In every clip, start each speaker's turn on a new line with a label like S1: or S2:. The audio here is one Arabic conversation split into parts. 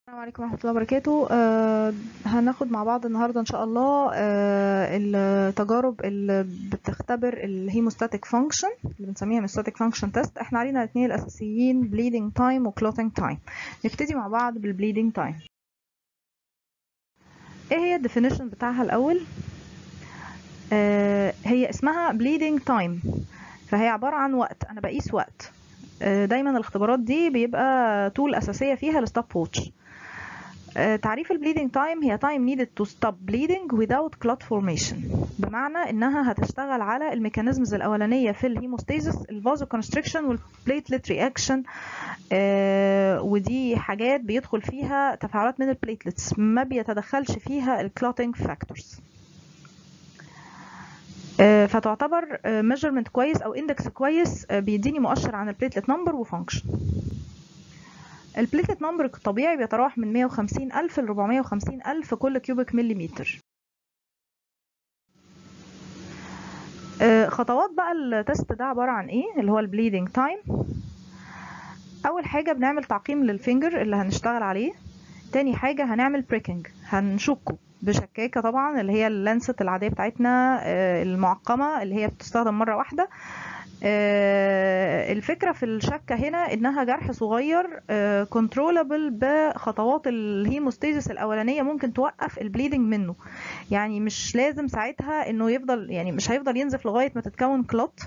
S1: السلام عليكم ورحمة الله وبركاته. هناخد مع بعض النهاردة إن شاء الله التجارب اللي بتختبر الهيموستاتيك فانكشن اللي بنسميها هيموستاتيك فانكشن تيست. احنا علينا الاثنين الأساسيين bleeding تايم وكلوتينج تايم. نبتدي مع بعض بالبليدنج تايم. ايه هي الديفينيشن بتاعها الأول؟ هي اسمها bleeding تايم، فهي عبارة عن وقت، أنا بقيس وقت. دايما الاختبارات دي بيبقى طول أساسية فيها الستوب ووتش. تعريف البليدنج تايم هي time needed to stop bleeding without clot formation، بمعنى انها هتشتغل على الميكانيزمز الاولانيه في الهيموستاسيس، الفازو كونستريكشن والبليتلت رياكشن. ودي حاجات بيدخل فيها تفاعلات من البليتلتس، ما بيتدخلش فيها الكلوتينج فاكتورز. فتعتبر measurement كويس او اندكس كويس، بيديني مؤشر عن البليتلت نمبر وفانكشن. البليتلت نمبر الطبيعي بيتراوح من 150,000 ل 450,000 كل كيوبيك مليمتر. خطوات بقى التست ده عبارة عن ايه اللي هو البليدنج تايم؟ اول حاجة بنعمل تعقيم للفينجر اللي هنشتغل عليه. تاني حاجة هنعمل بريكنج، هنشكه بشكاكة طبعا اللي هي اللانست العادية بتاعتنا المعقمة اللي هي بتستخدم مرة واحدة. الفكرة في الشكة هنا انها جرح صغير كنترولابل بخطوات الهيموستاسيس الاولانية، ممكن توقف البليدنج منه. يعني مش لازم ساعتها انه يفضل، يعني مش هيفضل ينزف لغاية ما تتكون كلوت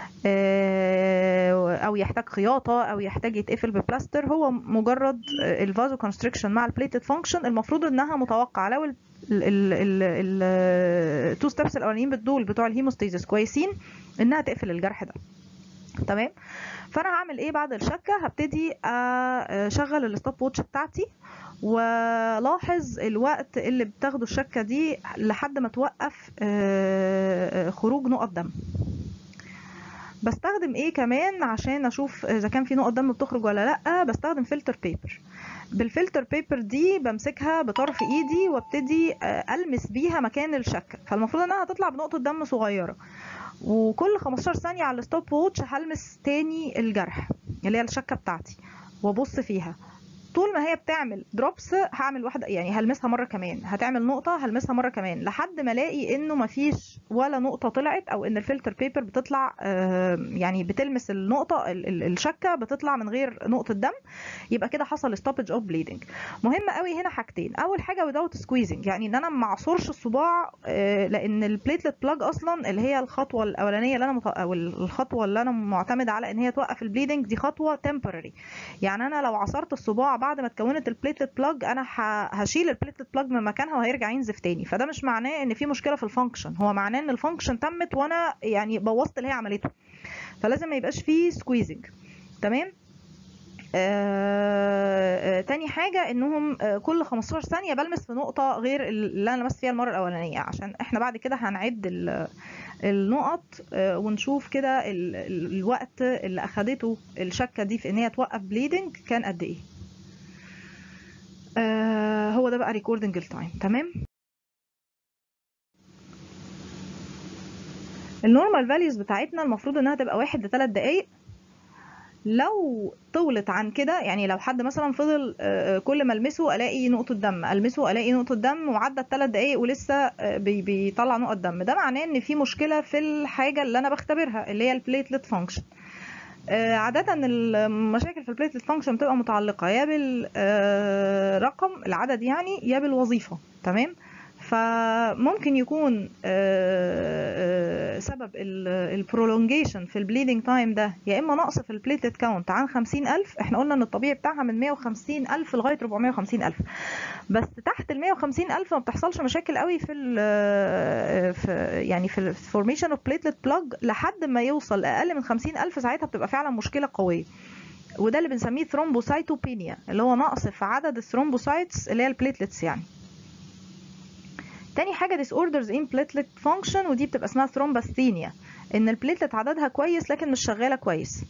S1: او يحتاج خياطة او يحتاج يتقفل ببلاستر. هو مجرد الفازو كونستريكشن مع البليتد فانكشن المفروض انها متوقعة لو التو ستيبس الاولانيين بالدول بتوع الهيموستاسيس كويسين انها تقفل الجرح ده. تمام. فانا هعمل ايه بعد الشكه؟ هبتدي اشغل الستوب ووتش بتاعتي ولاحظ الوقت اللي بتاخده الشكه دي لحد ما توقف خروج نقط دم. بستخدم ايه كمان عشان اشوف اذا كان في نقط دم بتخرج ولا لا؟ بستخدم فلتر بيبر. بالفلتر بيبر دي بمسكها بطرف ايدي وابتدي المس بيها مكان الشكه، فالمفروض انها هتطلع بنقطه دم صغيره، وكل 15 ثانيه على الستوب ووتش هلمس تاني الجرح اللي هي الشكه بتاعتي وابص فيها. طول ما هي بتعمل دروبس هعمل واحده، يعني هلمسها مره كمان، هتعمل نقطه هلمسها مره كمان، لحد ما الاقي انه مفيش ولا نقطه طلعت، او ان الفلتر بيبر بتطلع يعني بتلمس النقطه الشكه بتطلع من غير نقطه دم. يبقى كده حصل ستوبج اوف بليدنج. مهم قوي هنا حاجتين. اول حاجه without squeezing، يعني ان انا ما اعصرش الصباع، لان البليتلت بلاج اصلا اللي هي الخطوه الاولانيه اللي انا او الخطوه اللي انا معتمده على ان هي توقف البليدنج دي خطوه temporary. يعني انا لو عصرت الصباع بعد ما اتكونت البليتلت بلاج انا هشيل البليتلت بلاج من مكانها وهيرجع ينزف تاني، فده مش معناه ان في مشكله في الفانكشن، هو معناه ان الفانكشن تمت وانا يعني بوظت اللي هي عملته، فلازم ما يبقاش فيه سكويزنج. تمام. تاني حاجة انهم كل 15 ثانية بلمس في نقطة غير اللي انا لمست فيها المرة الاولانية، عشان احنا بعد كده هنعد النقط ونشوف كده الوقت اللي اخدته الشكة دي في ان هي توقف بليدنج كان قد ايه. هو ده بقى ريكوردنج التايم. تمام. النورمال فاليوز بتاعتنا المفروض انها تبقى 1 ل3 دقايق. لو طولت عن كده، يعني لو حد مثلا فضل كل ما المسه الاقي نقطه دم، المسه الاقي نقطه دم، وعدت 3 دقايق ولسه بيطلع نقط دم، ده معناه ان في مشكله في الحاجه اللي انا بختبرها اللي هي البليتلت فانكشن. عادة المشاكل في البليتلت فانكشن بتبقى متعلقة يا بالرقم العدد يعني يا بالوظيفة. تمام. فممكن يكون سبب البرولونجيشن في البليدنج تايم ده يا اما نقص في البليتلت كاونت عن 50,000. احنا قلنا ان الطبيعي بتاعها من 150,000 لغايه 450,000، بس تحت ال 150,000 ما بتحصلش مشاكل قوي في يعني في الفورميشن اوف بليتلت بلاج. لحد ما يوصل اقل من 50,000 ساعتها بتبقى فعلا مشكله قويه، وده اللي بنسميه ثرومبوسايتوبينيا، اللي هو نقص في عدد الثرومبوسايتس اللي هي البليتلتس يعني. تاني حاجه disorders in platelet function، ودي بتبقى اسمها ثرومباستينيا، ان البليتلت عددها كويس لكن مش شغاله كويس.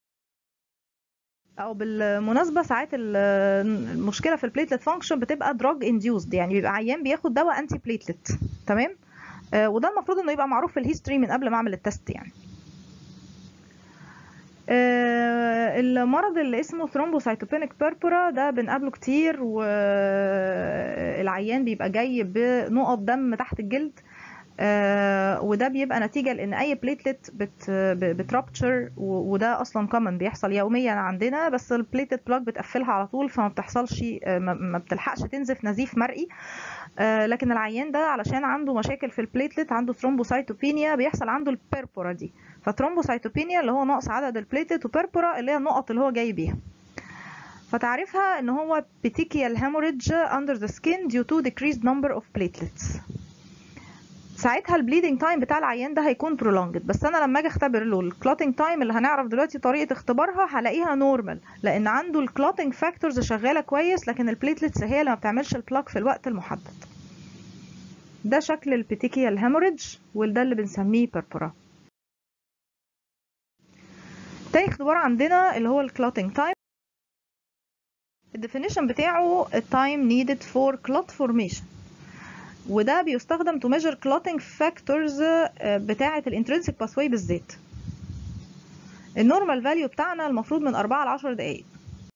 S1: او بالمناسبه ساعات المشكله في البليتلت فانكشن بتبقى دراج انديوزد، يعني بيبقى عيان بياخد دواء انتي بليتلت. تمام. وده المفروض انه يبقى معروف في الهيستوري من قبل ما اعمل التست يعني. المرض اللي اسمه ثرومبوسايتوبينيك بيربورا ده بنقابله كتير، والعيان بيبقى جاي بنقط دم تحت الجلد، وده بيبقى نتيجة لان اي بليتلت بترابتشر، وده اصلا كومن بيحصل يوميا عندنا، بس البليتلت بلاك بتقفلها على طول فما بتحصلش، ما بتلحقش تنزف نزيف مرئي. لكن العيان ده علشان عنده مشاكل في البليتلت، عنده ثرومبوسايتوبينيا، بيحصل عنده البيربورا دي. فثرومبوسايتوبينيا اللي هو نقص عدد البليتلت، وبيربورا اللي هي النقط اللي هو جاي بيها. فتعرفها ان هو petechial hemorrhage under the skin due to decreased number of platelets. ساعتها البليدنج تايم بتاع العيان ده هيكون prolonged، بس انا لما اجي اختبر له الكلوتنج تايم اللي هنعرف دلوقتي طريقه اختبارها هلاقيها نورمال، لان عنده الكلوتنج فاكتورز شغاله كويس، لكن البليتلتس هي اللي ما بتعملش البلاك في الوقت المحدد. ده شكل البيتيكيال هيموريدج، وده اللي بنسميه بيربورا. تاني اختبار عندنا اللي هو الكلوتنج تايم. الديفينيشن بتاعه التايم needed for clot formation، وده بيستخدم to measure clotting factors بتاعة الانترنسيك باثواي بالذات. النورمال فاليو بتاعنا المفروض من 4 ل 10 دقايق.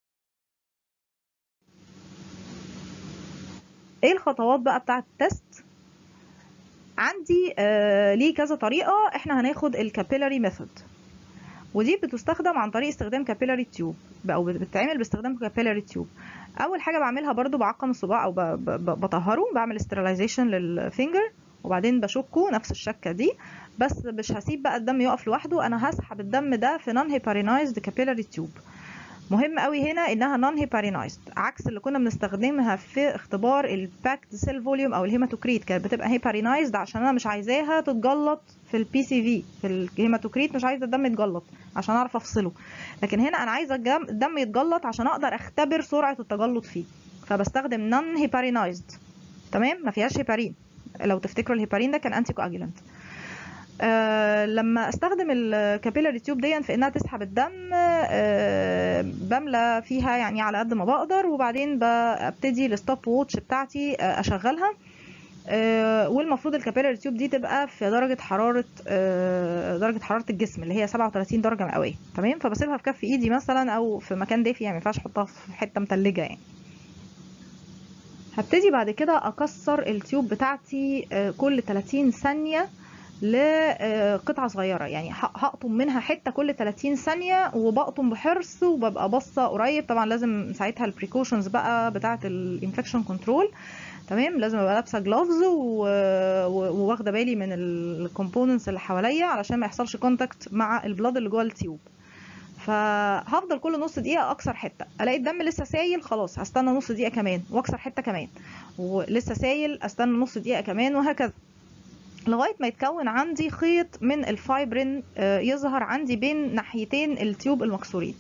S1: ايه الخطوات بقى بتاعة التست؟ عندي ليه كذا طريقة. احنا هناخد الكابيلاري ميثود، ودي بتستخدم عن طريق استخدام كابيلاري تيوب، او بتتعمل باستخدام كابيلاري تيوب. اول حاجه بعملها برضو بعقم الصباع او بطهره، بعمل استرلايزيشن للفينجر، وبعدين بشكه نفس الشكه دي، بس مش هسيب بقى الدم يقف لوحده، انا هسحب الدم ده في نون هيبارينايزد كابيلاري تيوب. مهم قوي هنا انها نون هيبارينايزد، عكس اللي كنا بنستخدمها في اختبار الباكد سيل فوليوم او الهيماتوكريت، كانت بتبقى هيبارينايزد عشان انا مش عايزاها تتجلط في البي سي في. في الهيماتوكريت مش عايزه الدم يتجلط عشان اعرف افصله، لكن هنا انا عايزه الدم يتجلط عشان اقدر اختبر سرعه التجلط فيه، فبستخدم نون هيبارينايزد. تمام، ما فيهاش هيبارين. لو تفتكروا الهيبارين ده كان انتي كواجولانت. لما استخدم الكابيلاري تيوب دي في انها تسحب الدم، بملى فيها يعني على قد ما بقدر، وبعدين ببتدي الستوب ووتش بتاعتي اشغلها. والمفروض الكابيلاري تيوب دي تبقى في درجه حراره الجسم اللي هي 37 درجه مئويه. تمام، فبسيبها في كف ايدي مثلا او في مكان دافي، يعني ما ينفعش احطها في حته متلجه يعني. هبتدي بعد كده اكسر التيوب بتاعتي كل 30 ثانيه لقطعه صغيره، يعني هقطم منها حته كل 30 ثانيه، وبقطم بحرص وببقى باصه قريب. طبعا لازم ساعتها البريكوشنز بقى بتاعه الانفكشن كنترول. تمام، لازم ابقى لابسه جلوفز وواخده بالي من الكومبوننتس اللي حواليا علشان ما يحصلش كونتاكت مع البلاد اللي جوه التيوب. فهفضل كل نص دقيقه اكسر حته، الاقي الدم لسه سايل، خلاص هستنى نص دقيقه كمان واكسر حته كمان، ولسه سايل استنى نص دقيقه كمان، وهكذا لغايه ما يتكون عندي خيط من الفايبرين يظهر عندي بين ناحيتين التيوب المكسورين.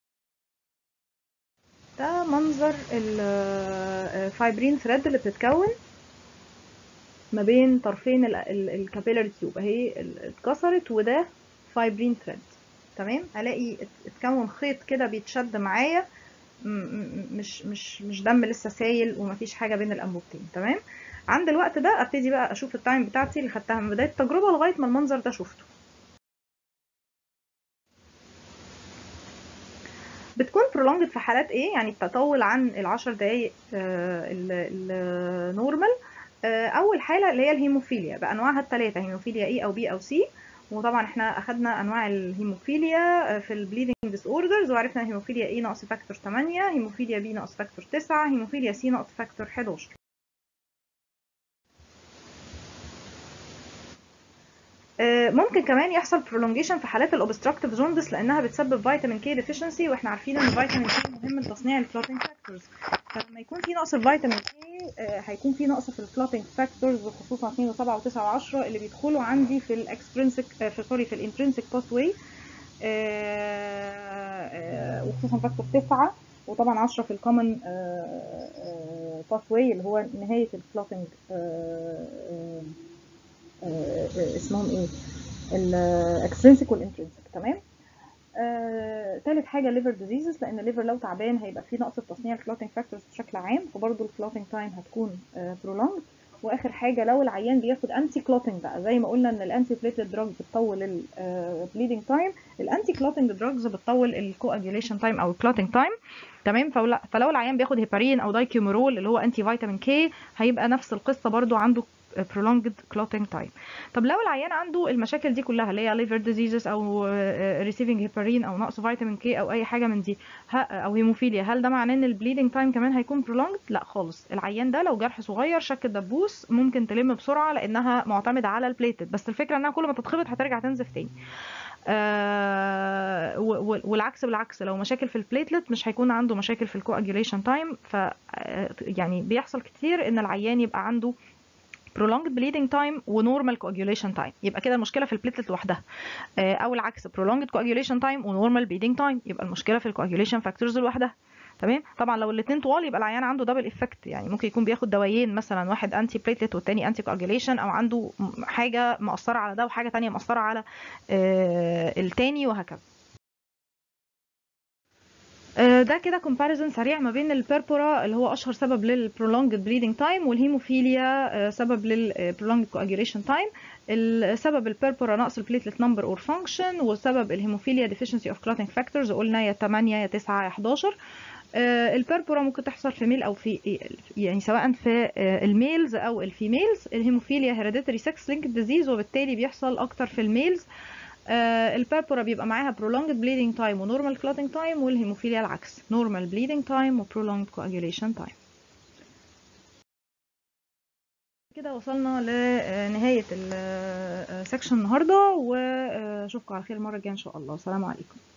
S1: ده منظر الفايبرين ثريد اللي بتتكون ما بين طرفين الكابيلاري تيوب اهي اتكسرت، وده فايبرين ثريد. تمام، الاقي اتكون خيط كده بيتشد معايا، مش دم لسه سايل ومفيش حاجه بين الانبوبتين. تمام، عند الوقت ده ابتدي بقى اشوف التايم بتاعتي اللي خدتها من بدايه التجربه لغايه ما المنظر ده شفته. بتكون prolonged في حالات ايه؟ يعني بتطول عن العشر دقايق النورمال. اول حاله اللي هي الهيموفيليا بانواعها الثلاثه، هيموفيليا اي او بي او سي. وطبعا احنا اخدنا انواع الهيموفيليا في البليدنج ديس اوردرز، وعرفنا هيموفيليا اي ناقص فاكتور 8، هيموفيليا بي ناقص فاكتور 9، هيموفيليا سي ناقص فاكتور 11. ممكن كمان يحصل prolongation في حالات الاوبستراكتيف جوندس لانها بتسبب فيتامين كي ديفيشنسي، واحنا عارفين ان فيتامين كي مهم لتصنيع الكلوتينج فاكتورز. فلما يكون في نقص في فيتامين كي هيكون في نقص في الكلوتينج فاكتورز، خصوصا 2 و7 و9 و10 اللي بيدخلوا عندي في الاكسترينسيك في الانترنسيك باث واي، وخصوصا فاكتور 9، وطبعا 10 في الكومن باث واي اللي هو نهايه الكلوتينج. اسمهم ايه؟ الاكسترينسيك والانترنسيك. تمام. تالت حاجه ليفر ديزيزز، لان الليفر لو تعبان هيبقى فيه نقص في تصنيع الكلوتينج فاكتورز بشكل عام، فبرضه الكلوتينج تايم هتكون prolonged. واخر حاجه لو العيان بياخد انتي كلوتنج بقى، زي ما قلنا ان الانتي بليتلت دراج بتطول البليدنج تايم، الانتي كلوتنج دراجز بتطول الكواجيوليشن تايم او الكلوتنج تايم. تمام. فلو العيان بياخد هيبارين او دايكيوميرول اللي هو انتي فيتامين كي، هيبقى نفس القصه برضو، عنده prolonged clotting time. طب لو العيان عنده المشاكل دي كلها اللي هي liver diseases او receiving heparin او نقص فيتامين كي او اي حاجه من دي او هيموفيليا، هل ده معناه ان البليدنج تايم كمان هيكون prolonged؟ لا خالص. العيان ده لو جرح صغير شك الدبوس ممكن تلم بسرعه لانها معتمده على البليتد، بس الفكره انها كل ما تتخبط هترجع تنزف تاني. والعكس بالعكس، لو مشاكل في البليتلت مش هيكون عنده مشاكل في الكواجيوليشن تايم. ف يعني بيحصل كتير ان العيان يبقى عنده prolonged bleeding time ونورمال coagulation time، يبقى كده المشكله في البليتلت لوحدها. او العكس prolonged coagulation time ونورمال bleeding time، يبقى المشكله في الcoagulation factors لوحدها. تمام. طبعا لو الاثنين طوال يبقى العيان عنده دبل افكت، يعني ممكن يكون بياخد دوايين، مثلا واحد انتي بليتلت والتاني انتي كواجيوليشن، او عنده حاجه مأثره على ده وحاجه تانية مأثره على التاني، وهكذا. ده كده كومباريزون سريع ما بين البيربورا اللي هو اشهر سبب للprolonged bleeding time والهيموفيليا سبب للprolonged coagulation time. السبب البيربورا نقص البليتلت نمبر اور فانكشن، وسبب الهيموفيليا deficiency of clotting factors، قلنا يا 8 يا 9 يا 11. البيربورا ممكن تحصل في ميل او في يعني سواء في الميلز او الفيميلز. الهيموفيليا hereditary sex linked disease وبالتالي بيحصل اكتر في الميلز. البيربورا بيبقى معاها prolonged bleeding time و normal clotting time، والهيموفيليا العكس normal bleeding time و prolonged coagulation time. كده وصلنا لنهاية السكشن النهاردة، واشوفكم على خير المرة الجاية ان شاء الله. السلام عليكم.